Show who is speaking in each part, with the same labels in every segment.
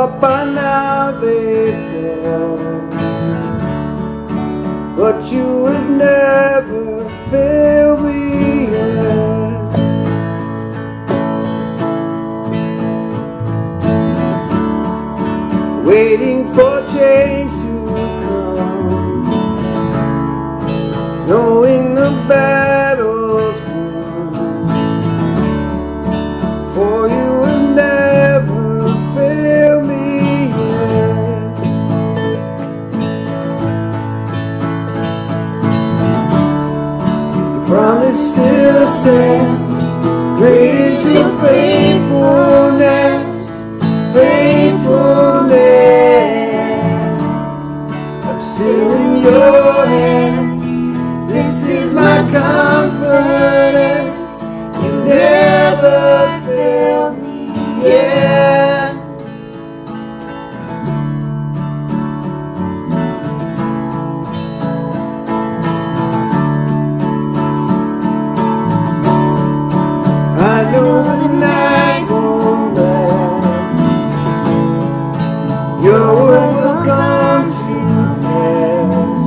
Speaker 1: thought by now they'd fall, but you would never fail me yet. Waiting for change to come, knowing the battle's won, for you will never fail me yet. The promise still stands, great is your faithfulness, faithfulness. I'm still in your hands, this is my confidence, you never fail me yet. I know the night won't last, your word will come to pass.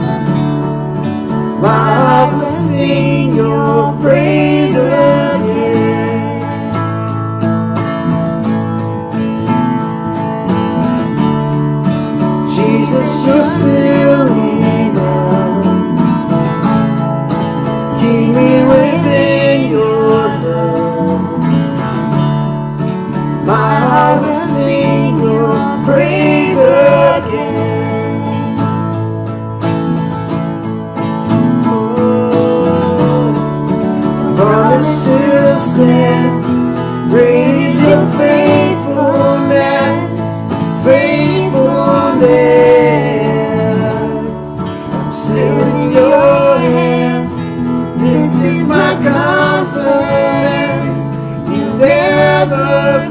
Speaker 1: My heart will sing your praise again. Jesus, you're still enough. Keep me within your love. My heart will sing your praise again. Promise still stands, great is your faithfulness, faithfulness. I'm still in your hands, this is my confidence, you never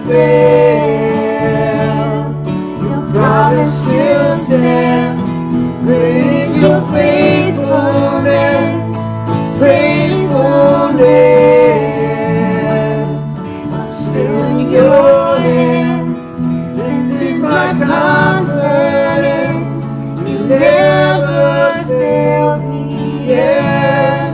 Speaker 1: fail. Your promise still stands, great is your faithfulness, faithfulness. I'm still in your hands, this is my confidence, you never fail me yet.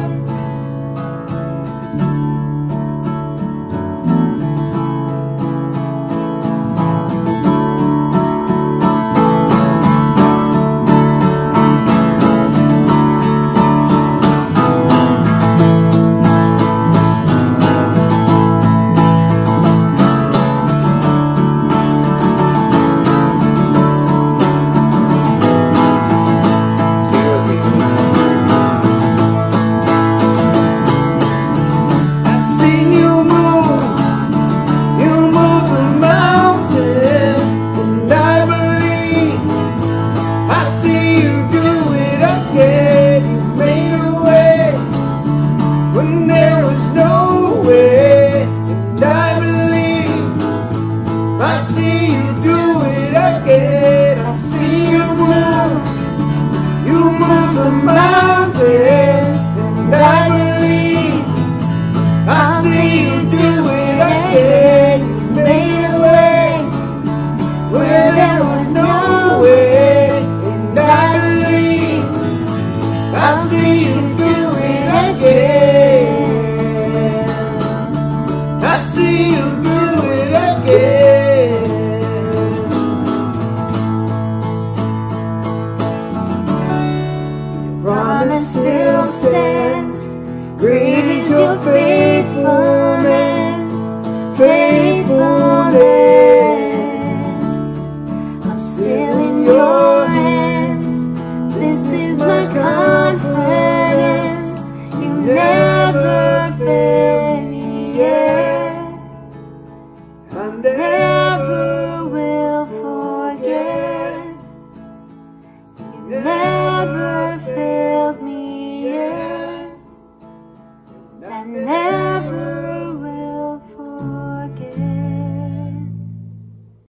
Speaker 1: Promise still stands, great is your faithfulness, faithfulness. I'm still in your hands, this is my confidence, you never fail me yet. I never will forget, you never